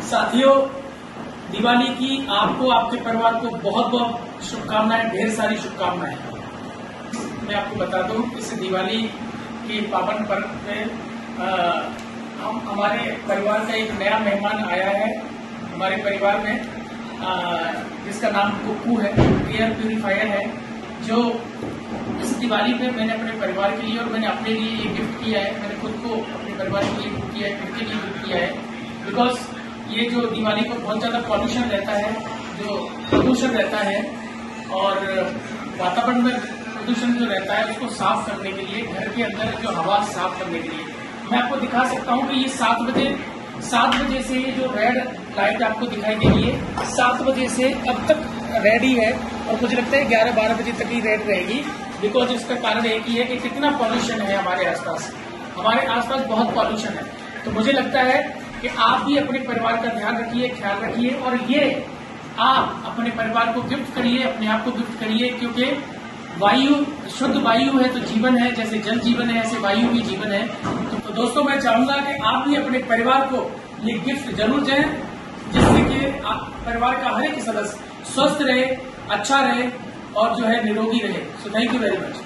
साथियों, दिवाली की आपको आपके परिवार को बहुत बहुत शुभकामनाएं, ढेर सारी शुभकामनाएं। मैं आपको बता दूं, इस दिवाली के पावन पर्व पे हमारे परिवार का एक नया मेहमान आया है हमारे परिवार में, जिसका नाम कुक्कू है, एयर प्यूरिफायर है, जो इस दिवाली पे मैंने अपने परिवार के लिए और मैंने अपने लिए ये गिफ्ट किया है। मैंने खुद को अपने परिवार के लिए गिफ्ट किया है, खुद के लिए गिफ्ट किया है, बिकॉज ये जो दिवाली को बहुत ज्यादा पॉल्यूशन रहता है, जो प्रदूषण रहता है और वातावरण में प्रदूषण जो रहता है उसको साफ करने के लिए, घर के अंदर जो हवा साफ करने के लिए मैं आपको दिखा सकता हूँ कि ये 7 बजे से ये जो रेड लाइट आपको दिखाई दे रही है, 7 बजे से अब तक रेड ही है और मुझे लगता है 11-12 बजे तक ही रेड रहेगी। बिकॉज इसका कारण एक ही है कि कितना पॉल्यूशन है हमारे आसपास बहुत पॉल्यूशन है। तो मुझे लगता है कि आप भी अपने परिवार का ध्यान रखिए, ख्याल रखिए और ये आप अपने परिवार को गिफ्ट करिए, अपने आप को गिफ्ट करिए, क्योंकि वायु, शुद्ध वायु है तो जीवन है, जैसे जल जीवन है ऐसे वायु भी जीवन है। तो दोस्तों, मैं चाहूंगा कि आप भी अपने परिवार को ये गिफ्ट जरूर दें, जिससे कि आप परिवार का हर एक सदस्य स्वस्थ रहे, अच्छा रहे और जो है निरोगी रहे। So thank you very much.